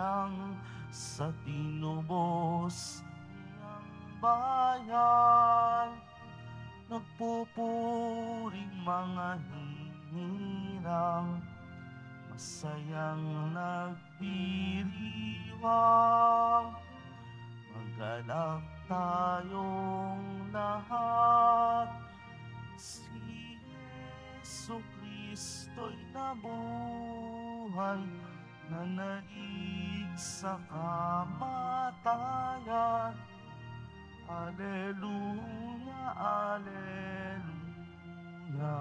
lang sa tinubos niyang bayan. Nagpupuring mga hinirang, masayang nagdiriwang. Magalak tayong lahat, si Jesucristo'y nabuhay, nanaig sa kamatayan. Alleluia, Alleluia.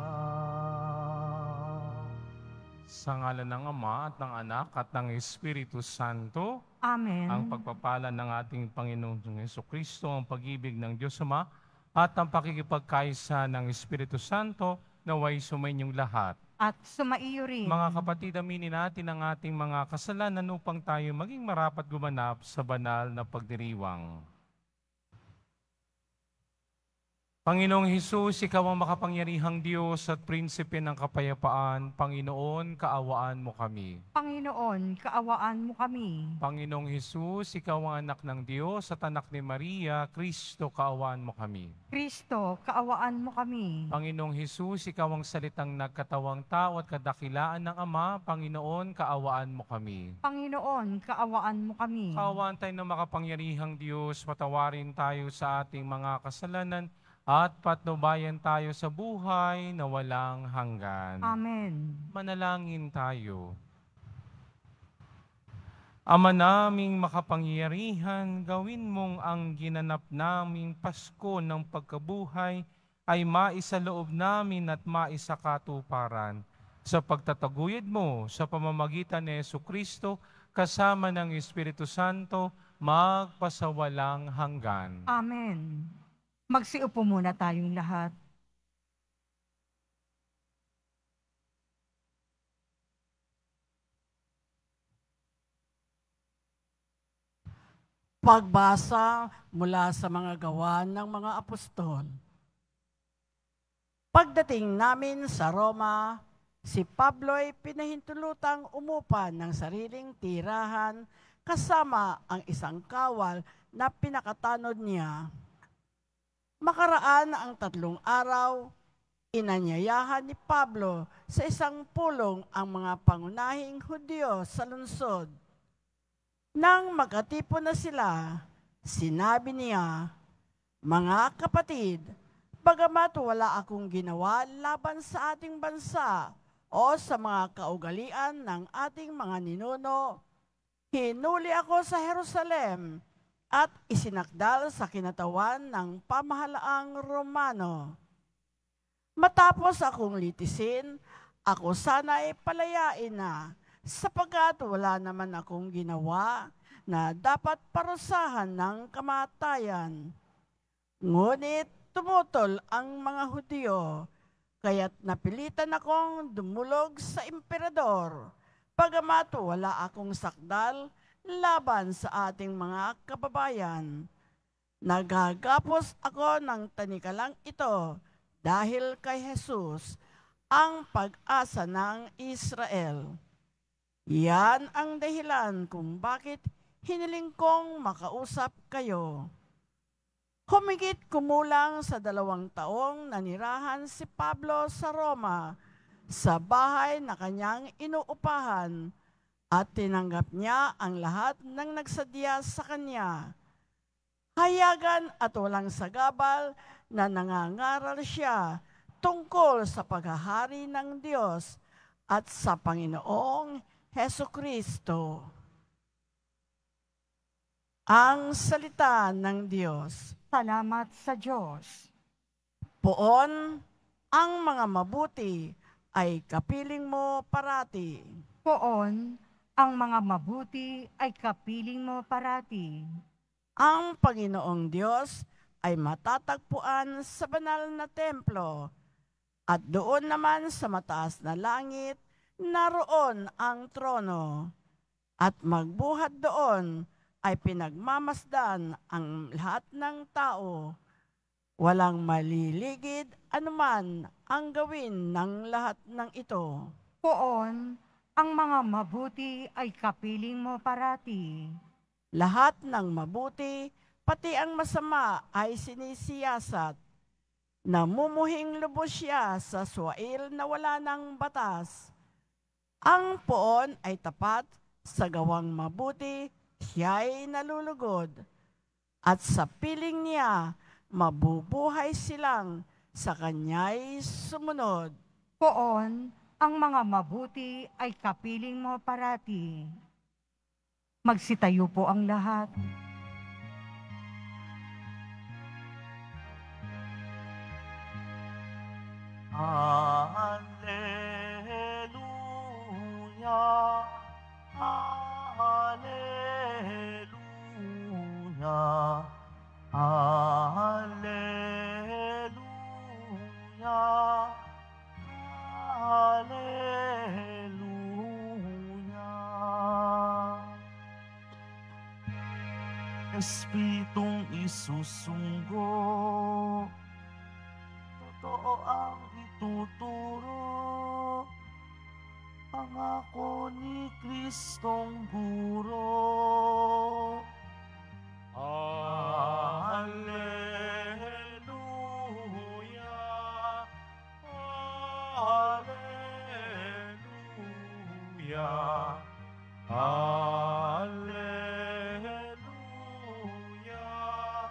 Sa ngalan ng Ama at ng Anak at ng Espiritu Santo. Amen. Ang pagpapala ng ating Panginoong Jesucristo, ang pag-ibig ng Diyos Ama, at ang pakikipagkaisa ng Espiritu Santo naway sumainyong lahat. At sumaiyo rin. Mga kapatid, aminin natin ang ating mga kasalanan upang tayo maging marapat gumanap sa banal na pagdiriwang. Panginoong Hesus, Ikaw ang makapangyarihang Diyos at Prinsipe ng Kapayapaan. Panginoon, kaawaan mo kami. Panginoon, kaawaan mo kami. Panginoong Hesus, Ikaw ang anak ng Diyos at anak ni Maria, Kristo, kaawaan mo kami. Kristo, kaawaan mo kami. Panginoong Hesus, Ikaw ang salitang nagkatawang tao at kadakilaan ng Ama. Panginoon, kaawaan mo kami. Panginoon, kaawaan mo kami. Kaawaan tayo ng makapangyarihang Diyos, patawarin tayo sa ating mga kasalanan, at patnubayan tayo sa buhay na walang hanggan. Amen. Manalangin tayo. Ama naming makapangyarihan, gawin mong ang ginanap naming Pasko ng pagkabuhay ay maisaloob namin at maisakatuparan sa pagtataguyod mo sa pamamagitan ni Jesucristo kasama ng Espiritu Santo magpasawalang hanggan. Amen. Magsiupo muna tayong lahat. Pagbasa mula sa mga gawa ng mga apostol. Pagdating namin sa Roma, si Pablo'y pinahintulutang umupa ng sariling tirahan kasama ang isang kawal na pinakatanod niya. Makaraan ang 3 araw, inanyayahan ni Pablo sa isang pulong ang mga pangunahing Hudyo sa lungsod. Nang magkatipon na sila, sinabi niya, "Mga kapatid, bagamat wala akong ginawa laban sa ating bansa o sa mga kaugalian ng ating mga ninuno, hinuli ako sa Jerusalem at isinakdal sa kinatawan ng pamahalaang Romano. Matapos akong litisin, ako sana'y palayain na, sapagkat wala naman akong ginawa na dapat parusahan ng kamatayan. Ngunit tumutol ang mga Hudyo, kaya't napilitan akong dumulog sa emperador, bagamat wala akong sakdal laban sa ating mga kababayan. Nagagapos ako ng tanikalang ito dahil kay Jesus, ang pag-asa ng Israel. Yan ang dahilan kung bakit hiniling kong makausap kayo." Humigit kumulang sa 2 taong nanirahan si Pablo sa Roma, sa bahay na kanyang inuupahan, at tinanggap niya ang lahat ng nagsadya sa kanya. Hayagan at walang sagabal na nangangaral siya tungkol sa paghahari ng Diyos at sa Panginoong Hesukristo. Ang salita ng Diyos. Salamat sa Diyos. Poon, ang mga mabuti ay kapiling mo parati. Poon, ang mga mabuti ay kapiling mo parati. Ang Panginoong Diyos ay matatagpuan sa banal na templo, at doon naman sa mataas na langit, naroon ang trono, at magbuhat doon ay pinagmamasdan ang lahat ng tao. Walang maliligid anuman ang gawin ng lahat ng ito. Poon, Ang mga mabuti ay kapiling mo parati. Lahat ng mabuti, pati ang masama ay sinisiyasat. Namumuhing lubos siya sa swail na wala ng batas. Ang poon ay tapat, sa gawang mabuti, siya'y nalulugod. At sa piling niya, mabubuhay silang sa kanya'y sumunod. Poon, ang mga mabuti ay kapiling mo parati. Magsitayo po ang lahat. Hallelujah, Hallelujah, Hallelujah, Hallelujah. Espiritong isusunggo, totoo ang ituturo, pangako ni Kristong guro. Hallelujah, Hallelujah, Hallelujah,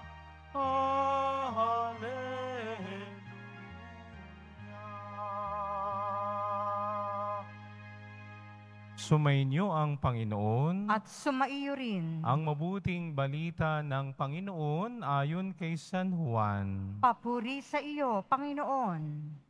Hallelujah. Sumainyo ang Panginoon. At sumaiyo rin. Ang mabuting balita ng Panginoon ayon kay San Juan. Papuri sa iyo, Panginoon.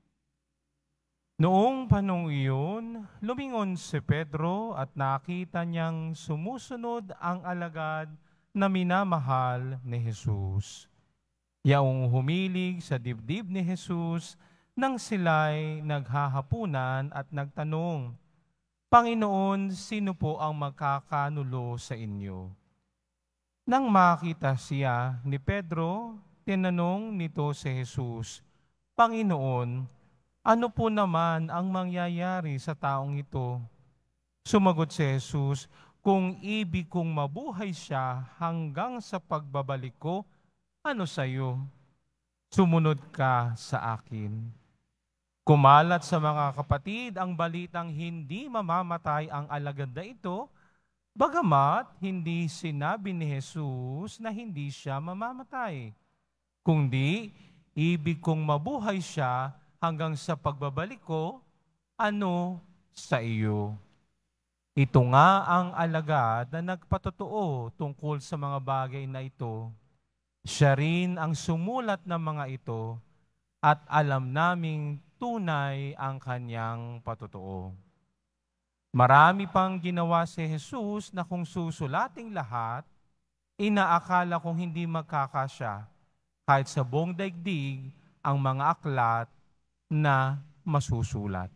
Noong panong iyon, lumingon si Pedro at nakita niyang sumusunod ang alagad na minamahal ni Jesus. Yaong humilig sa dibdib ni Jesus nang sila'y naghahapunan at nagtanong, Panginoon, sino po ang magkakanulo sa inyo? Nang makita siya ni Pedro, tinanong nito si Jesus, Panginoon, ano po naman ang mangyayari sa taong ito? Sumagot si Jesus, kung ibig kong mabuhay siya hanggang sa pagbabalik ko, ano sa iyo? Sumunod ka sa akin. Kumalat sa mga kapatid ang balitang hindi mamamatay ang alagad na ito, bagamat hindi sinabi ni Jesus na hindi siya mamamatay. Kundi, ibig kong mabuhay siya hanggang sa pagbabalik ko, ano sa iyo? Ito nga ang alagad na nagpatotoo tungkol sa mga bagay na ito. Siya rin ang sumulat ng mga ito at alam naming tunay ang kanyang patotoo. Marami pang ginawa si Jesus na kung susulating lahat, inaakala kong hindi magkakasya kahit sa buong daigdig ang mga aklat na masusulat.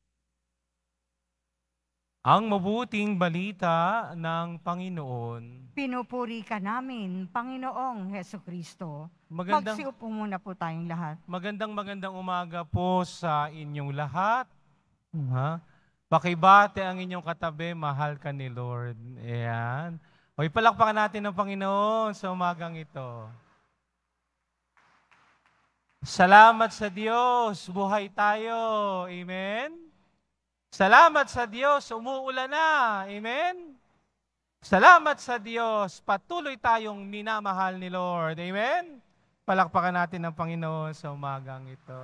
Ang mabuting balita ng Panginoon. Pinupuri ka namin, Panginoong Hesukristo. Magandang Magsiupo muna po tayong lahat. magandang umaga po sa inyong lahat. Pakibate ang inyong katabi, mahal ka ni Lord. Ayan. O ipalakpakan natin ng Panginoon sa umagang ito. Salamat sa Diyos, buhay tayo. Amen? Salamat sa Diyos, umuulan na. Amen? Salamat sa Diyos, patuloy tayong minamahal ni Lord. Amen? Palakpakan natin ng Panginoon sa umagang ito.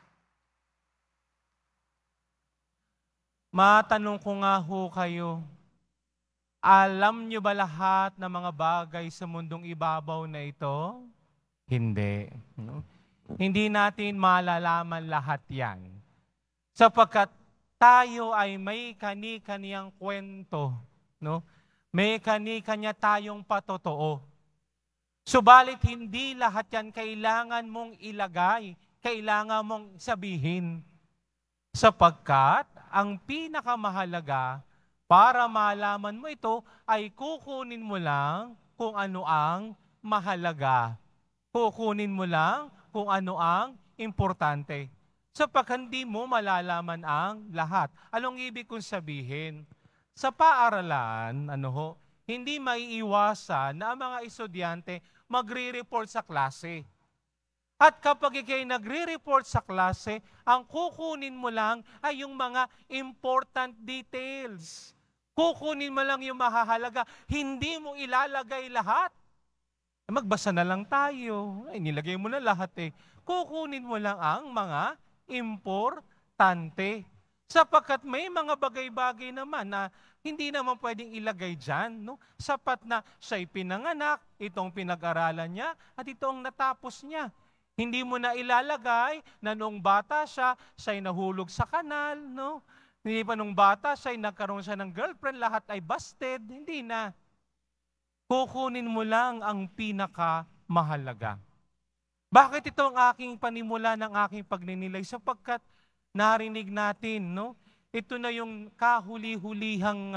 Matanong ko nga ho kayo, alam nyo ba lahat ng mga bagay sa mundong ibabaw na ito? Hindi. Hindi natin malalaman lahat yan. Sapagkat tayo ay may kani-kaniyang kwento. No? May kani-kanya tayong patotoo. Subalit hindi lahat yan kailangan mong ilagay, kailangan mong sabihin. Sapagkat ang pinakamahalaga para malaman mo ito ay kukunin mo lang kung ano ang mahalaga. Kukunin mo lang kung ano ang importante. sapagkat hindi mo malalaman ang lahat. Anong ibig kong sabihin? Sa paaralan, hindi maiiwasan na ang mga estudyante magre-report sa klase. At kapag ikay nagre-report sa klase, ang kukunin mo lang ay yung mga important details. Kukunin mo lang yung mahahalaga. Hindi mo ilalagay lahat. Magbasa na lang tayo. Ay, nilagay mo na lahat eh. Kukunin mo lang ang mga importante. Sapagkat may mga bagay-bagay naman na hindi naman pwedeng ilagay dyan. No? Sapat na siya'y pinanganak, itong pinag-aralan niya, at itong natapos niya. Hindi mo na ilalagay na noong bata siya'y nahulog sa kanal. No? Hindi pa nung bata siya'y nagkaroon siya ng girlfriend, lahat ay busted. Hindi na. Kukunin mo lang ang pinakamahalaga. Bakit ito ang aking panimula ng aking pagninilay? Sapagkat narinig natin, no? Ito na yung kahuli-hulihang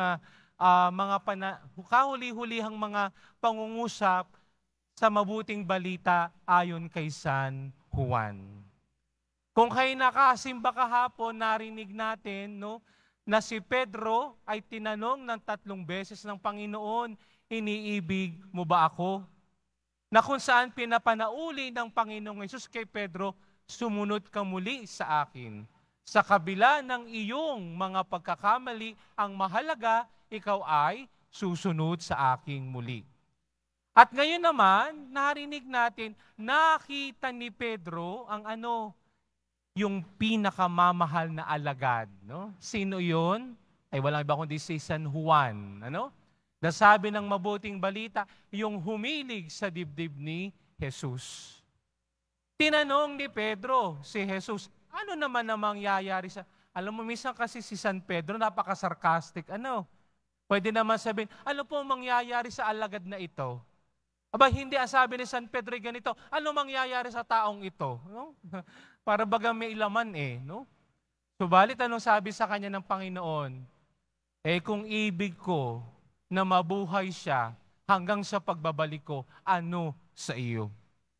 mga pangungusap sa mabuting balita ayon kay San Juan. Kung kayo nakasimba kahapon, narinig natin na si Pedro ay tinanong ng 3 beses ng Panginoon, iniibig mo ba ako? Na kung saan pinapanauli ng Panginoong Hesus kay Pedro, sumunod ka muli sa akin. Sa kabila ng iyong mga pagkakamali, ang mahalaga, ikaw ay susunod sa aking muli. At ngayon naman, narinig natin, nakita ni Pedro ang yung pinakamamahal na alagad. No? Sino yun? Ay walang iba kundi si San Juan. Nasabi ng mabuting balita, yung humilig sa dibdib ni Jesus. Tinanong ni Pedro si Jesus, ano naman ang mangyayari sa... Alam mo, minsan kasi si San Pedro, napaka-sarcastic. Pwede naman sabihin, ano po mangyayari sa alagad na ito? Aba, hindi ang sabi ni San Pedro ganito, ano mangyayari sa taong ito? No? Para baga may ilaman no? Subalit anong sabi sa kanya ng Panginoon? Kung ibig ko na mabuhay siya hanggang sa pagbabalik ko, ano sa iyo?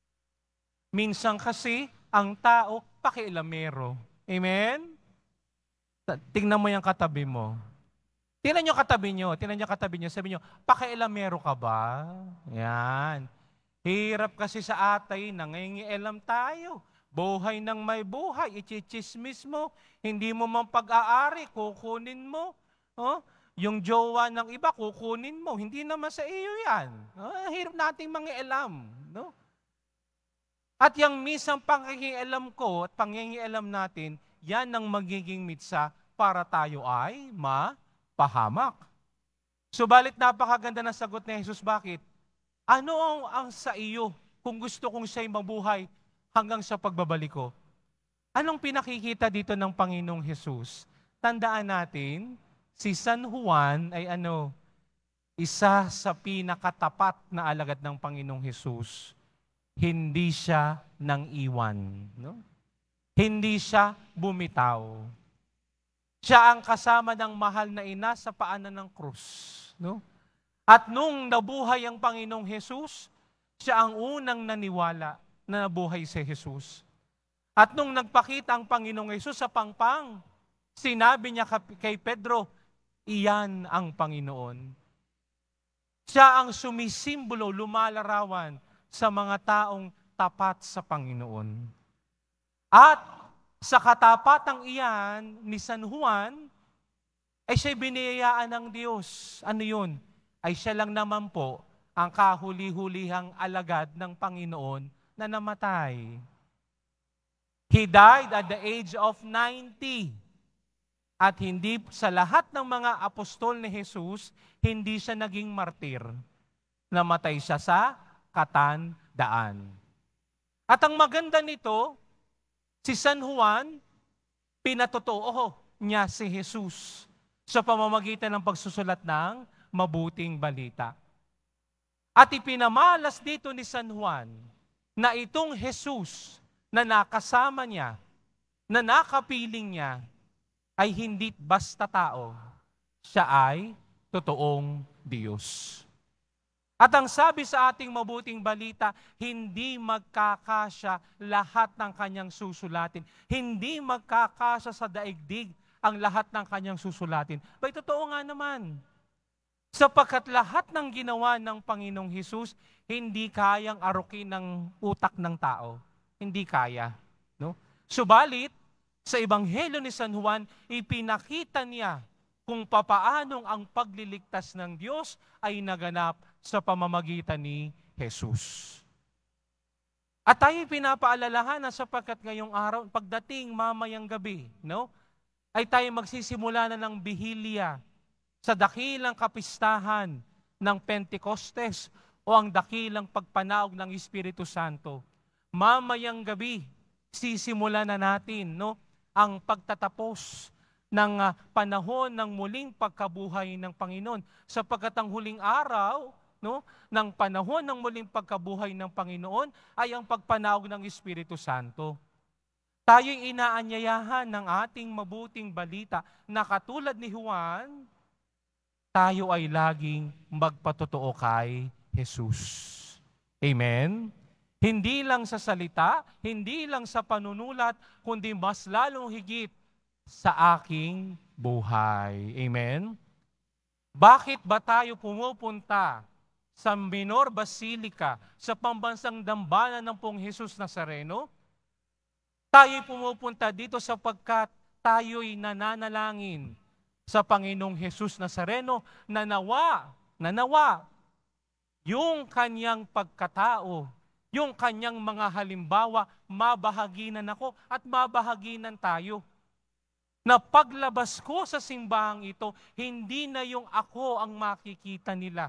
Minsan kasi, ang tao, pakialamero. Amen? Tingnan mo yung katabi mo. Tingnan nyo katabi nyo. Sabi nyo, pakialamero ka ba? Yan. Hirap kasi sa atay, nangingialam tayo. Buhay ng may buhay, ichichismis mo. Hindi mo man pag-aari, kukunin mo. Yung jowa ng iba, kukunin mo. Hindi naman sa iyo yan. Hirap nating mangialam. No? At yung misang pangingialam ko at pangingialam natin, yan ang magiging mitsa para tayo ay mapahamak. Subalit napakaganda ng sagot ni Jesus. Bakit? Ano ang sa iyo kung gusto kong siya'y mabuhay hanggang sa pagbabalik ko? Anong pinakikita dito ng Panginoong Jesus? Tandaan natin, si San Juan ay isa sa pinakatapat na alagad ng Panginoong Jesus. Hindi siya nang iwan. No? Hindi siya bumitaw. Siya ang kasama ng mahal na ina sa paanan ng krus. No? At nung nabuhay ang Panginoong Jesus, siya ang unang naniwala na nabuhay si Jesus. At nung nagpakita ang Panginoong Jesus sa pangpang, sinabi niya kay Pedro, iyan ang Panginoon. Siya ang sumisimbolo, lumalarawan sa mga taong tapat sa Panginoon. At sa katapatang iyan ni San Juan, ay siya'y biniyayaan ng Diyos. Ano yun? Ay siya lang naman po ang kahuli-hulihang alagad ng Panginoon na namatay. He died at the age of 90. At hindi sa lahat ng mga apostol ni Jesus, hindi siya naging martir. Namatay siya sa katandaan. At ang maganda nito, si San Juan, pinatotoo niya si Jesus sa pamamagitan ng pagsusulat ng mabuting balita. At ipinamalas dito ni San Juan na itong Jesus na nakasama niya, na nakapiling niya, ay hindi basta tao. Siya ay totoong Diyos. At ang sabi sa ating mabuting balita, hindi magkakasya lahat ng kanyang susulatin. Hindi magkakasya sa daigdig ang lahat ng kanyang susulatin. Bay, totoo nga naman. Sapagkat lahat ng ginawa ng Panginoong Hesus, hindi kayang arukin ng utak ng tao. Hindi kaya. No? Subalit, sa Ebanghelyo ni San Juan, ipinakita niya kung papaanong ang pagliligtas ng Diyos ay naganap sa pamamagitan ni Jesus. At tayo pinapaalalahanan sapagkat ngayong araw, pagdating mamayang gabi, no, ay tayo magsisimula na ng bihilya sa dakilang kapistahan ng Pentecostes o ang dakilang pagpanaog ng Espiritu Santo. Mamayang gabi, sisimula na natin, no, ang pagtatapos ng panahon ng muling pagkabuhay ng Panginoon. Sapagkat ang huling araw, no, ng panahon ng muling pagkabuhay ng Panginoon ay ang pagpanaog ng Espiritu Santo. Tayo'y inaanyayahan ng ating mabuting balita na katulad ni Juan, tayo ay laging magpatotoo kay Jesus. Amen? Hindi lang sa salita, hindi lang sa panunulat, kundi mas lalong higit sa aking buhay. Amen? Bakit ba tayo pumupunta sa Minor Basilica, sa pambansang dambana ng Pong Jesus Nazareno? Tayo'y pumupunta dito sapagkat tayo'y nananalangin sa Panginoong Jesus Nazareno na nawa, yung kanyang pagkatao, yung kanyang mga halimbawa, mabahaginan ako at mabahaginan tayo. Na paglabas ko sa simbahang ito, hindi na yung ako ang makikita nila.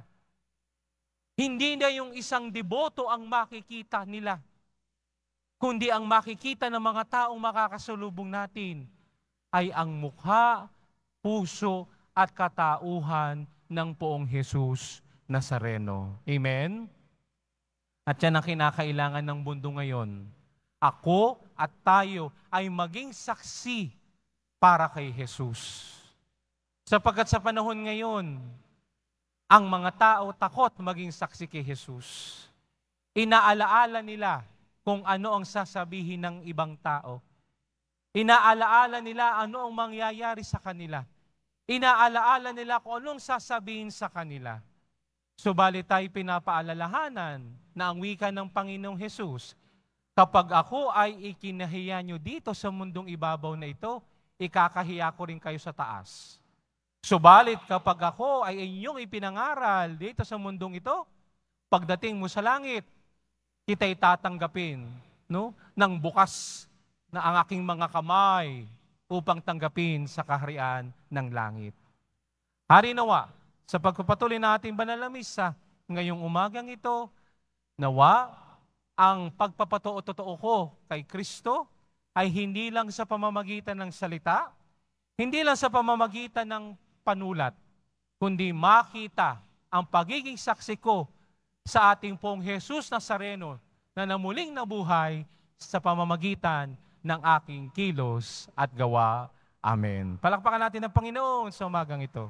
Hindi na yung isang deboto ang makikita nila. Kundi ang makikita ng mga taong makakasalubong natin ay ang mukha, puso at katauhan ng Poong Jesus Nazareno. Amen? At yan ang kinakailangan ng mundo ngayon. Ako at tayo ay maging saksi para kay Jesus. Sapagkat sa panahon ngayon, ang mga tao takot maging saksi kay Jesus. Inaalaala nila kung ano ang sasabihin ng ibang tao. Inaalaala nila ano ang mangyayari sa kanila. Inaalaala nila kung anong sasabihin sa kanila. Subalit tayo pinapaalalahanan na ang wika ng Panginoong Jesus, kapag ako ay ikinahiya nyo dito sa mundong ibabaw na ito, ikakahiya ko rin kayo sa taas. Subalit kapag ako ay inyong ipinangaral dito sa mundong ito, pagdating mo sa langit, kita'y tatanggapin, no, ng bukas na ang aking mga kamay upang tanggapin sa kaharian ng langit. Hari nawa, sa pagpapatuloy natin banal na misa, ngayong umagang ito, nawa ang pagpapatotoo ko kay Kristo ay hindi lang sa pamamagitan ng salita, hindi lang sa pamamagitan ng panulat, kundi makita ang pagiging saksi ko sa ating Pong Jesus Nazareno na namuling nabuhay sa pamamagitan ng aking kilos at gawa. Amen. Palakpakan natin ang Panginoon sa umagang ito.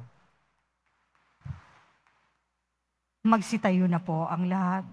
Magsitayo na po ang lahat.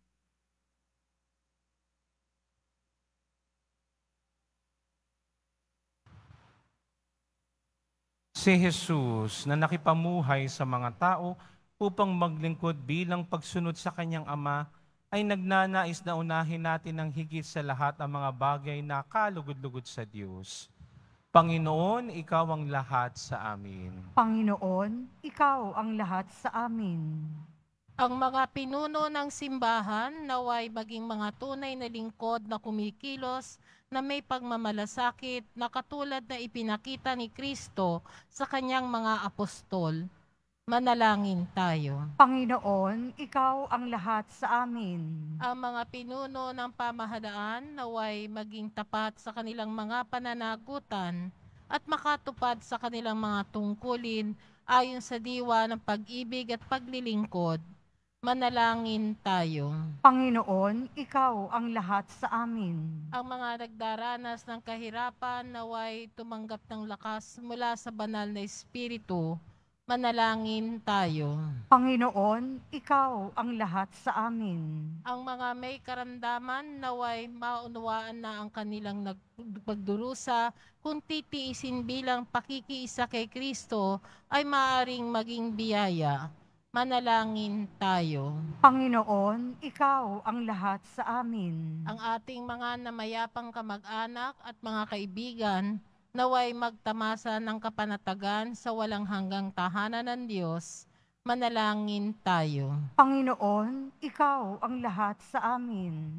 Si Jesus na nakipamuhay sa mga tao upang maglingkod bilang pagsunod sa kanyang Ama, ay nagnanais na unahin natin ng higit sa lahat ang mga bagay na kalugod-lugod sa Diyos. Panginoon, Ikaw ang lahat sa amin. Panginoon, Ikaw ang lahat sa amin. Ang mga pinuno ng simbahan naway maging mga tunay na lingkod na kumikilos na may pagmamalasakit na katulad na ipinakita ni Kristo sa kanyang mga apostol. Manalangin tayo. Panginoon, Ikaw ang lahat sa amin. Ang mga pinuno ng pamahalaan naway maging tapat sa kanilang mga pananagutan at makatupad sa kanilang mga tungkulin ayon sa diwa ng pag-ibig at paglilingkod. Manalangin tayo. Panginoon, Ikaw ang lahat sa amin. Ang mga nagdaranas ng kahirapan naway tumanggap ng lakas mula sa banal na Espiritu Manalangin tayo. Panginoon, Ikaw ang lahat sa amin. Ang mga may karamdaman naway maunawaan na ang kanilang pagdurusa kung titiisin bilang pakikiisa kay Kristo ay maaaring maging biyaya. Manalangin tayo. Panginoon, Ikaw ang lahat sa amin. Ang ating mga namayapang kamag-anak at mga kaibigan naway magtamasa ng kapanatagan sa walang hanggang tahanan ng Diyos. Manalangin tayo. Panginoon, Ikaw ang lahat sa amin.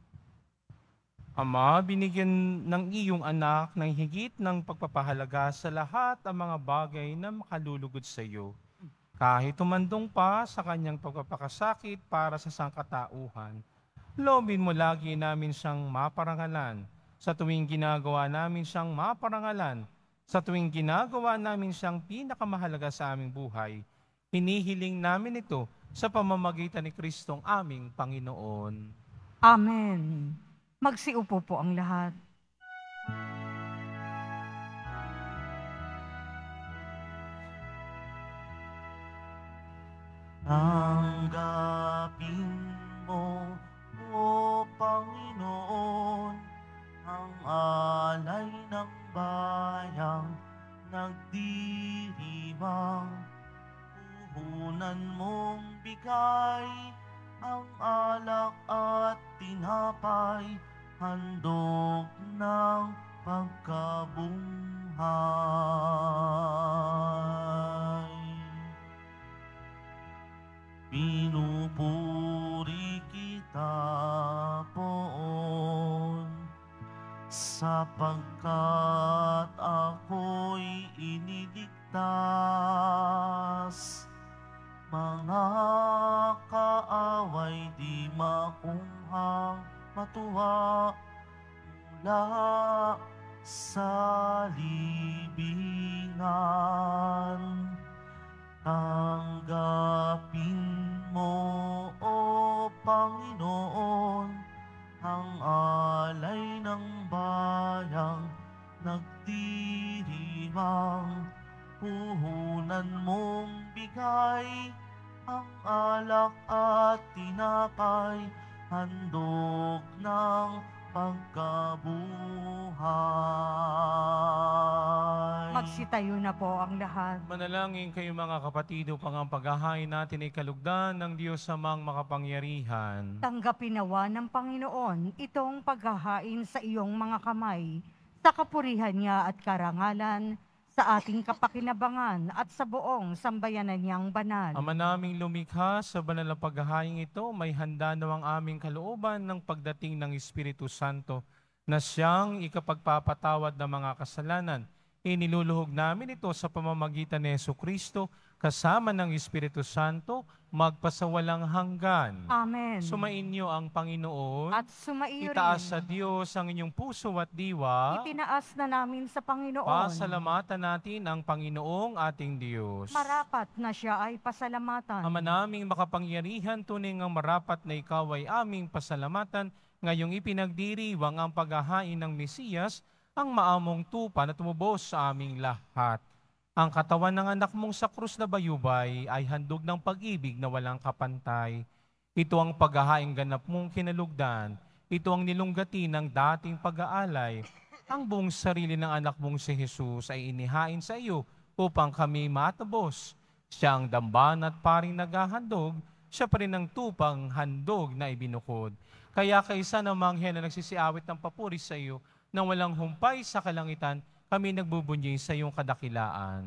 Ama, binigyan ng iyong anak ng higit ng pagpapahalaga sa lahat ang mga bagay na makalulugod sa iyo. Kahit tumandong pa sa kanyang pagpapakasakit para sa sangkatauhan, loobin mo lagi namin siyang maparangalan. Sa tuwing ginagawa namin siyang maparangalan, sa tuwing ginagawa namin siyang pinakamahalaga sa aming buhay, hinihiling namin ito sa pamamagitan ni Kristong aming Panginoon. Amen. Magsiupo po ang lahat. Tanggapin mo, O Panginoon, ang alay ng bayang nagdiriwang. Puhunan mong bigay ang alak at tinapay, handog ng pagkabuhay. Pinupuri kita, Poon, sapagkat ako'y iniligtas. Mga kaaway di makunghang matuwa mula sa libingan. Tanggapin mo, O Panginoon, ang alay ng bayang nagdiriwang. Puhunan mong bigay ang alak at tinapay, handog ng pagkabuhay. Magsitayo na po ang lahat. Manalangin kayo mga kapatid upang ang paghahain natin ay kalugdan ng Diyos amang makapangyarihan. Tanggapin nawa ng Panginoon itong paghahain sa iyong mga kamay, sa kapurihan niya at karangalan, sa ating kapakinabangan at sa buong sambayanan niyang banal. Ama naming lumikha, sa banal na paghahain ito, may handa na ang aming kalooban ng pagdating ng Espiritu Santo na siyang ikapagpapatawad ng mga kasalanan. Iniluluhog namin ito sa pamamagitan ni Jesucristo kasama ng Espiritu Santo magpasawalang hanggan. Amen. Sumainyo ang Panginoon. At sumaiyo Itaas rin. sa Diyos ang inyong puso at diwa. Itinaas na namin sa Panginoon. Pasalamatan natin ang Panginoong ating Diyos. Marapat na siya ay pasalamatan. Ama naming makapangyarihan, tunay ngang marapat na ikaw ay aming pasalamatan, ngayong ipinagdiriwang ang paghahain ng Mesiyas, ang maamong tupa na tumubos sa aming lahat. Ang katawan ng anak mong sa krus na bayubay ay handog ng pag-ibig na walang kapantay. Ito ang paghahaing ganap mong kinalugdan. Ito ang nilunggati ng dating pag-aalay. Ang buong sarili ng anak mong si Jesus ay inihain sa iyo upang kami matubos. Siya ang damban at paring naghahandog, siya pa rin ang tupang handog na ibinukod. Kaya kaysa ng manghel na nagsisiawit ng papuri sa iyo, nang walang humpay sa kalangitan, kami nagbubunyi sa iyong kadakilaan.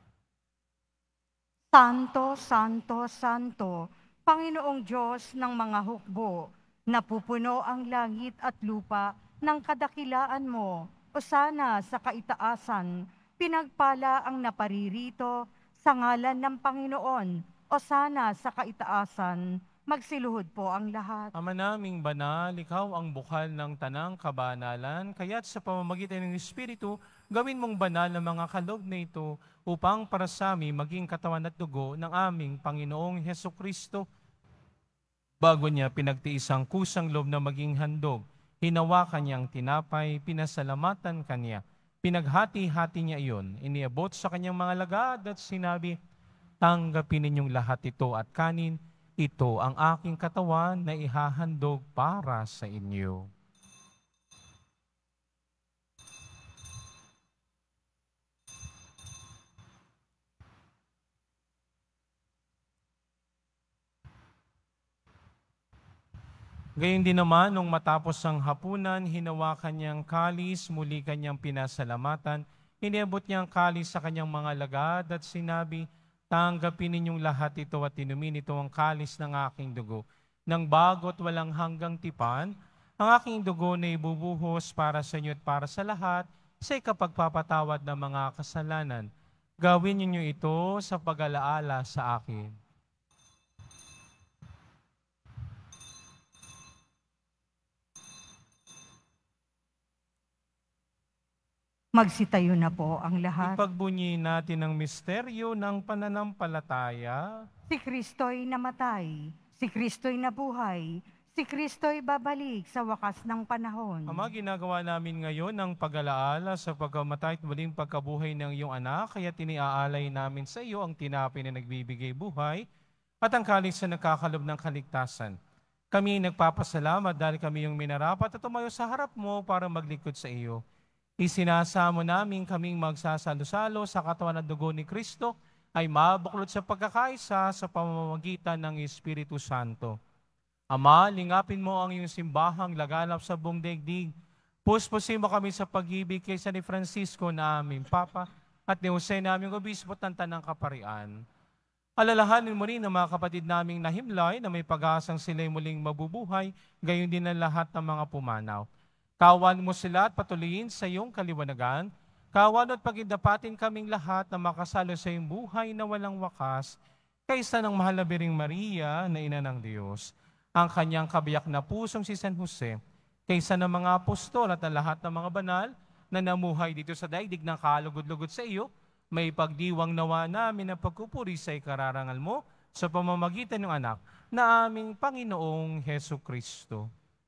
Santo, Santo, Santo, Panginoong Diyos ng mga hukbo, napupuno ang langit at lupa ng kadakilaan mo. Osana sa kaitaasan, pinagpala ang naparirito sa ngalan ng Panginoon. Osana sa kaitaasan, magsiluhod po ang lahat. Ama naming banal, ikaw ang bukal ng tanang kabanalan, kaya't sa pamamagitan ng Espiritu, gawin mong banal ang mga kaloob na ito upang para sa amin maging katawan at dugo ng aming Panginoong Hesukristo. Bago niya pinagtiis ang kusang loob na maging handog, hinawakan niyang tinapay, pinasalamatan kanya, pinaghati-hati niya iyon, iniabot sa kanyang mga lagad at sinabi, tanggapin ninyong lahat ito at kanin, ito ang aking katawan na ihahandog para sa inyo. Gayon din naman, nung matapos ang hapunan, hinawakan niyang kalis, muli kanyang pinasalamatan, iniabot niyang kalis sa kanyang mga alagad at sinabi, tanggapin ninyong lahat ito at inumin ito ang kalis ng aking dugo. Nang bago't walang hanggang tipan, ang aking dugo na ibubuhos para sa inyo at para sa lahat sa ikapagpapatawad ng mga kasalanan. Gawin ninyo ito sa pag-alaala sa akin. Magsitayo na po ang lahat. Ipagbunyi natin ang misteryo ng pananampalataya. Si Kristo'y namatay, si Kristo'y nabuhay, si Kristo'y babalik sa wakas ng panahon. Ama, ginagawa namin ngayon ang pag-alaala sa pagkamatay at muling pagkabuhay ng iyong anak, kaya tiniaalay namin sa iyo ang tinapay na nagbibigay buhay at ang kalis na nagkakalob ng kaligtasan. Kami nagpapasalamat dahil kami yung minarapat at tumayo sa harap mo para maglingkod sa iyo. Isinasamo namin kaming magsasalo-salo sa katawan at dugo ni Kristo ay mabuklod sa pagkakaisa sa pamamagitan ng Espiritu Santo. Ama, lingapin mo ang iyong simbahang laganap sa buong daigdig. Puspusin mo kami sa pag-ibig kay San Francisco na aming Papa at ni Jose na aming Obispo ng Tanang Kaparian. Alalahanin mo rin ang mga kapatid naming nahimlay na may pag-asang sila'y muling mabubuhay, gayon din ang lahat ng mga pumanaw. Kawan mo sila at patuloyin sa iyong kaliwanagan. Kawan at pagindapatin kaming lahat na makasalo sa iyong buhay na walang wakas, kaysa ng mahal na Biring Maria na Ina ng Diyos, ang kanyang kabiyak na pusong si San Jose, kaysa ng mga apostol at ang lahat ng mga banal na namuhay dito sa daigdig ng kalugod-lugod sa iyo, may pagdiwang nawa namin ang pagpupuri sa ikararangal mo sa pamamagitan ng anak na aming Panginoong Heso Kristo.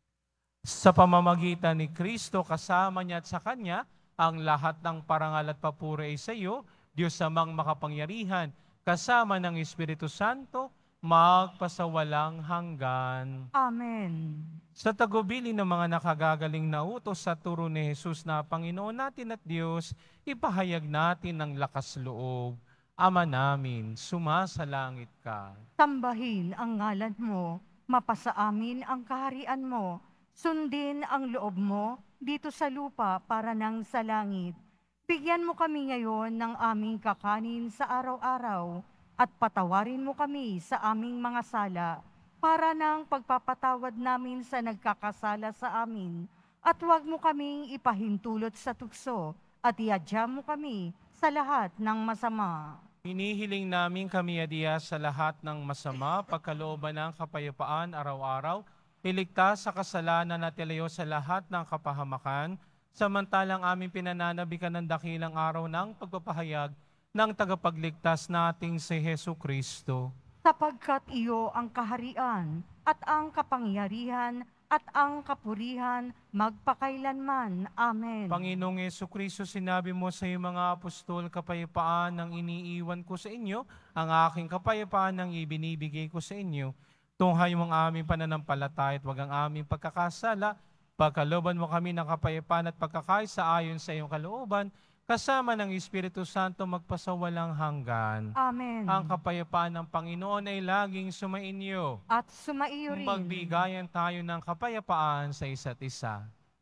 Sa pamamagitan ni Kristo, kasama niya at sa Kanya, ang lahat ng parangal at papuri ay sa iyo, Diyos amang makapangyarihan, kasama ng Espiritu Santo, magpasawalang hanggan. Amen. Sa tagubilin ng mga nakagagaling na utos sa turo ni Jesus na Panginoon natin at Diyos, ipahayag natin ang lakas loob. Ama namin, sumasalangit ka. Sambahin ang ngalan mo, mapasa amin ang kaharian mo, sundin ang loob mo dito sa lupa para nang sa langit. Bigyan mo kami ngayon ng aming kakanin sa araw-araw at patawarin mo kami sa aming mga sala para nang pagpapatawad namin sa nagkakasala sa amin. At huwag mo kaming ipahintulot sa tukso at iadya mo kami sa lahat ng masama. Hinihiling namin kami adiya sa lahat ng masama, pagkalooban ng kapayapaan araw-araw, iligtas sa kasalanan at ilayo sa lahat ng kapahamakan, samantalang aming pinananabikan ng dakilang araw ng pagpapahayag ng tagapagligtas nating si Hesu Kristo. Sapagkat iyo ang kaharian at ang kapangyarihan at ang kapurihan magpakailanman. Amen. Panginoong Hesu Kristo, sinabi mo sa iyong mga apostol, kapayapaan ang iniiwan ko sa inyo, ang aking kapayapaan ang ibinibigay ko sa inyo. Tunghay mong aming pananampalataya at wag ang aming pagkakasala, pagkalooban mo kami ng kapayapaan at pagkakaisa ayon sa iyong kalooban, kasama ng Espiritu Santo magpasawalang hanggan. Amen. Ang kapayapaan ng Panginoon ay laging sumainyo. At sumaiyo rin. Magbigayan tayo ng kapayapaan sa isa't isa.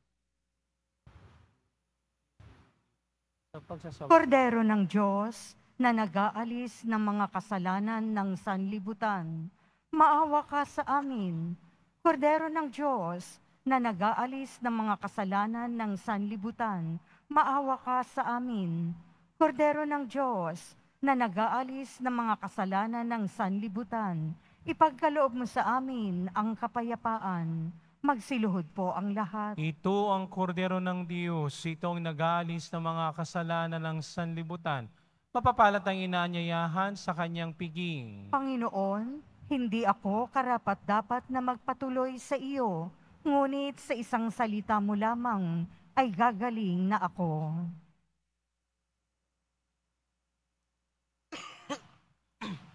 Kordero ng Diyos na nag-aalis ng mga kasalanan ng sanlibutan, maawa ka sa amin. Kordero ng Diyos na nag-aalis ng mga kasalanan ng sanlibutan, maawa ka sa amin. Kordero ng Diyos na nag-aalis ng mga kasalanan ng sanlibutan, ipagkaloob mo sa amin ang kapayapaan. Magsiluhod po ang lahat. Ito ang kordero ng Diyos, itong nag-aalis ng mga kasalanan ng sanlibutan. Mapapalat ang inaanyayahan sa kanyang piging. Panginoon, hindi ako karapat-dapat na magpatuloy sa iyo, ngunit sa isang salita mo lamang ay gagaling na ako.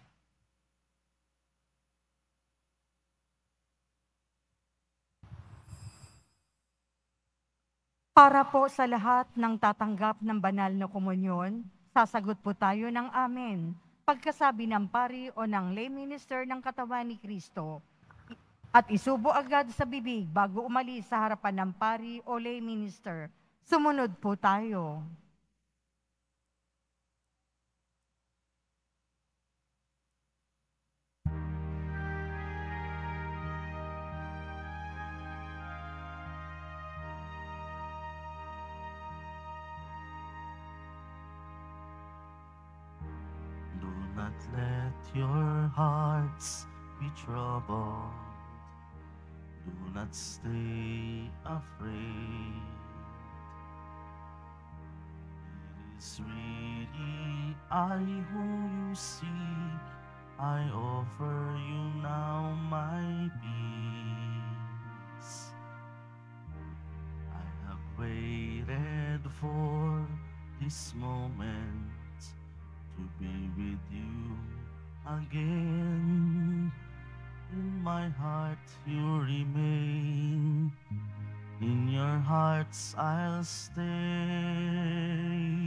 Para po sa lahat ng tatanggap ng banal na komunyon, sasagot po tayo ng amen. Pagkasabi ng pari o ng lay minister ng katawan ni Kristo, at isubo agad sa bibig bago umalis sa harapan ng pari o lay minister. Sumunod po tayo. Do not let your hearts be troubled. Do not stay afraid. It is really I who you see. I offer you now my peace. I have waited for this moment to be with you again. In my heart you remain. In your hearts I'll stay.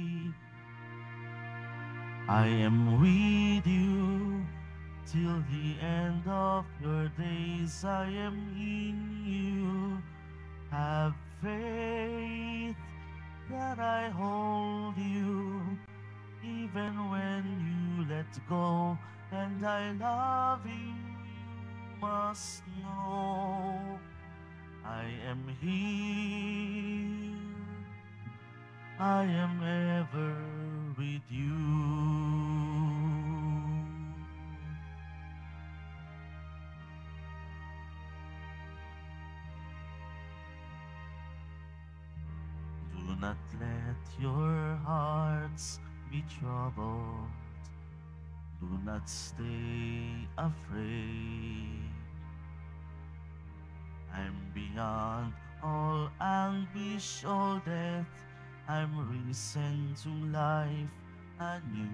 I am with you till the end of your days. I am in you. Have faith that I hold you even when you let go, and I love you, you must know. I am here, I am ever with you. Do not let your hearts be troubled. Do not stay afraid. I'm beyond all anguish, all death. I'm risen to life anew.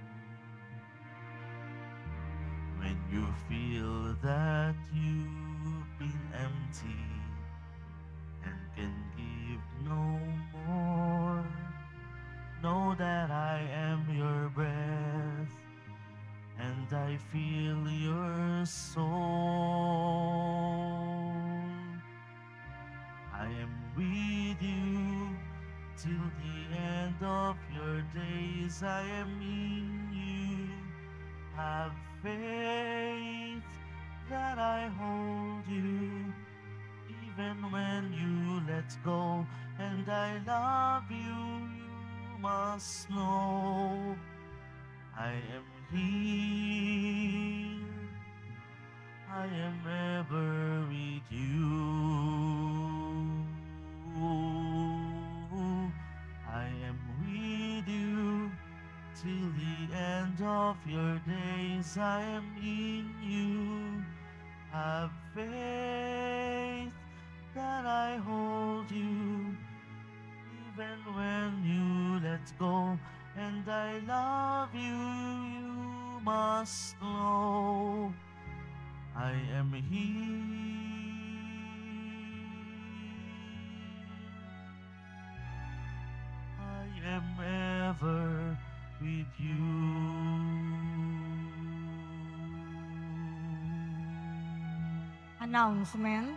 When you feel that you've been empty and can give no more, know that I am your breath, and I feel your soul. I am with you till the end of your days. I am in you. Have faith that I hold you even when you let go, and I love you, you must know. I am here, I am ever with you. I am with you till the end of your days. I am in you. Have faith that I hold you even when you let go, and I love you, you must know. I am here, I am ever with you. Announcement.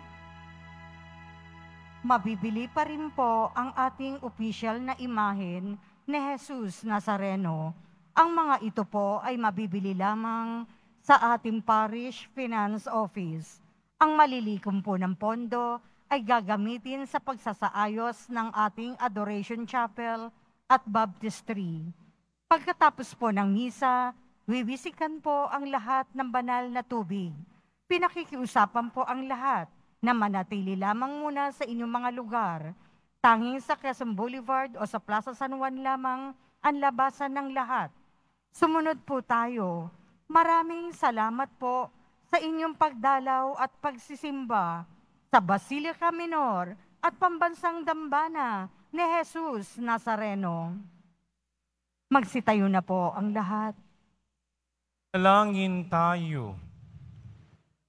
Mabibili pa rin po ang ating opisyal na imahen ni Jesus Nazareno. Ang mga ito po ay mabibili lamang sa ating Parish Finance Office. Ang malilikom po ng pondo ay gagamitin sa pagsasaayos ng ating Adoration Chapel at Baptistry. Pagkatapos po ng misa, wiwisikan po ang lahat ng banal na tubig. Pinakikiusapan po ang lahat na manatili lamang muna sa inyong mga lugar. Tanging sa Quezon Boulevard o sa Plaza San Juan lamang ang labasan ng lahat. Sumunod po tayo. Maraming salamat po sa inyong pagdalaw at pagsisimba sa Basilica Minor at Pambansang Dambana ni Jesus Nazareno. Magsitayo na po ang lahat. Dalangin tayo.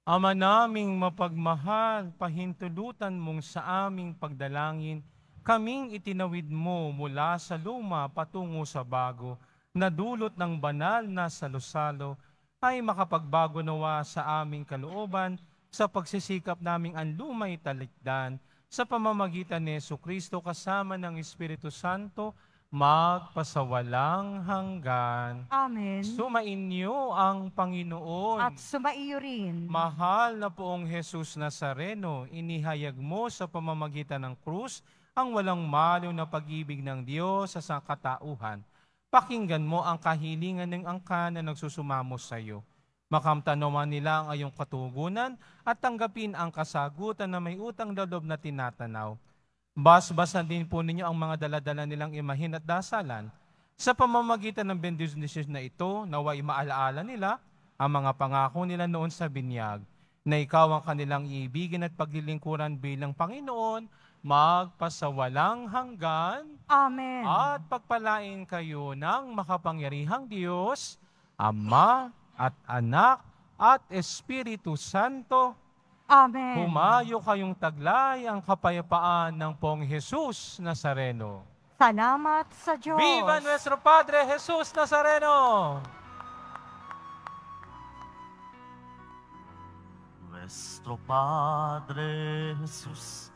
Ama naming mapagmahal, pahintulutan mong sa aming pagdalangin, kaming itinawid mo mula sa luma patungo sa bago, na dulot ng banal na salo-salo, ay makapagbago nawa sa aming kalooban sa pagsisikap naming ang luma'y talikdan sa pamamagitan ni Jesucristo kasama ng Espiritu Santo, magpasawalang hanggan. Amen. Sumainyo ang Panginoon. At sumaiyo rin. Mahal na poong Jesus Nazareno, inihayag mo sa pamamagitan ng krus ang walang maliw na pag-ibig ng Diyos sa sangkatauhan. Pakinggan mo ang kahilingan ng angkan na nagsusumamo sa iyo. Makamtan naman nila ang iyong katugunan at tanggapin ang kasagutan na may utang loob na tinatanaw. Basbasan din po ninyo ang mga daladala nilang imahin at dasalan. Sa pamamagitan ng bendisyon na ito, naway maalaala nila ang mga pangako nila noon sa binyag, na ikaw ang kanilang iibigin at paglilingkuran bilang Panginoon, magpasawalang hanggan. Amen. At pagpalain kayo ng makapangyarihang Diyos, Ama at Anak at Espiritu Santo. Amen. Humayo kayong taglay ang kapayapaan ng Poong Jesus Nazareno. Salamat sa Diyos. Viva nuestro Padre Jesus Nazareno! Nuestro Padre Jesus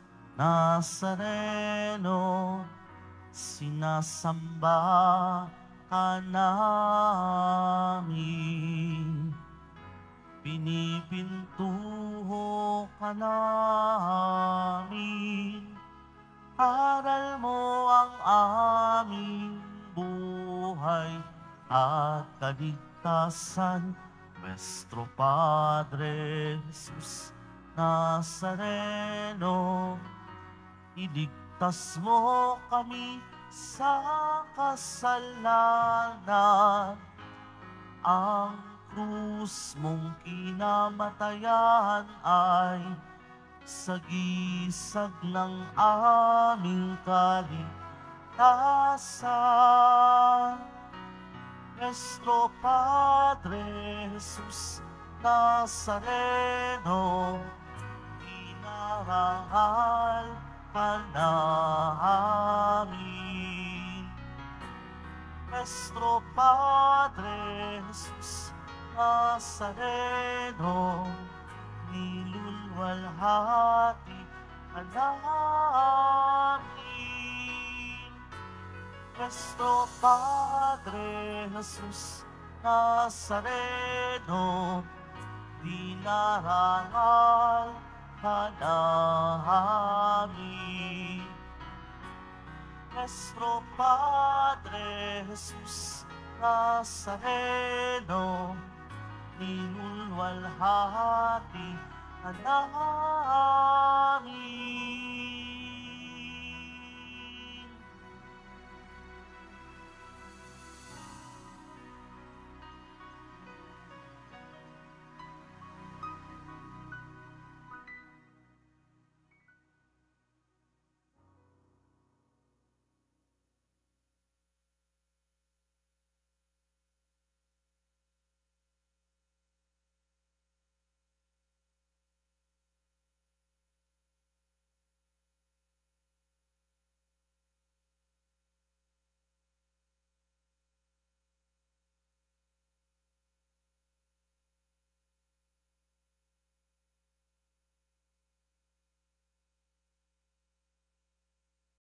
Nazareno, sinasamba ka namin. Pinipintuho ka namin, aral mo ang aming buhay at kaligtasan. Nuestro Padre Jesus Nazareno, iligtas mo kami sa kasalanan. Ang krus mong kinamatayan ay sagisag ng aming kaligtasan. Nuestro Padre Jesus Nazareno, inarangal ka namin. Nuestro Padre Jesus Nazareno, nilulwalhati ka namin. Nuestro Padre Jesus Nazareno, dinarangal ka namin. Nuestro Padre Jesus Nazareno, nilulwalhati ka namin.